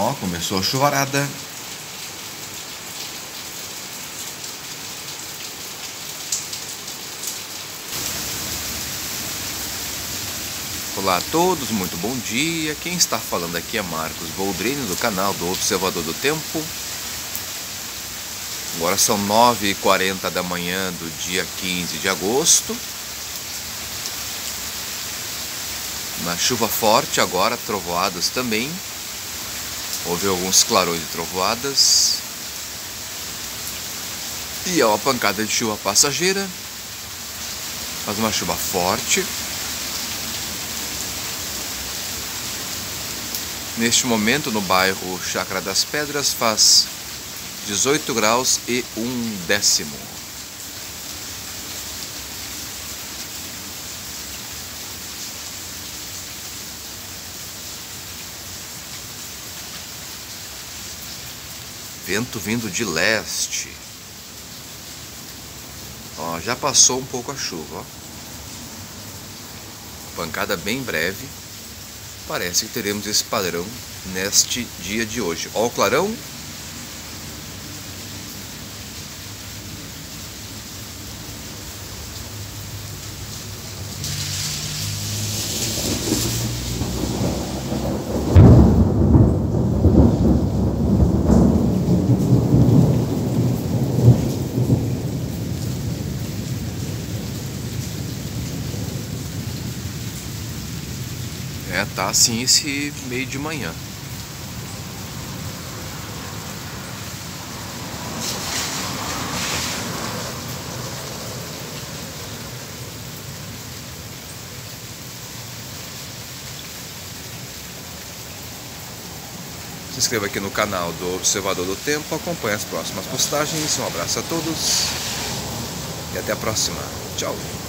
Ó, começou a chuvarada. Olá a todos, muito bom dia. Quem está falando aqui é Marcos Boldrini, do canal do Observador do Tempo. Agora são 9h40 da manhã do dia 15 de agosto. Uma chuva forte agora, trovoadas também. Houve alguns clarões e trovoadas. E é uma pancada de chuva passageira. Faz uma chuva forte. Neste momento, no bairro Chácara das Pedras, faz 18 graus e 1/10. Vento vindo de leste. Ó, já passou um pouco a chuva, ó. Pancada bem breve. Parece que teremos esse padrão neste dia de hoje. Ó o clarão. Tá assim esse meio de manhã. Se inscreva aqui no canal do Observador do Tempo, acompanhe as próximas postagens. Um abraço a todos e até a próxima. Tchau!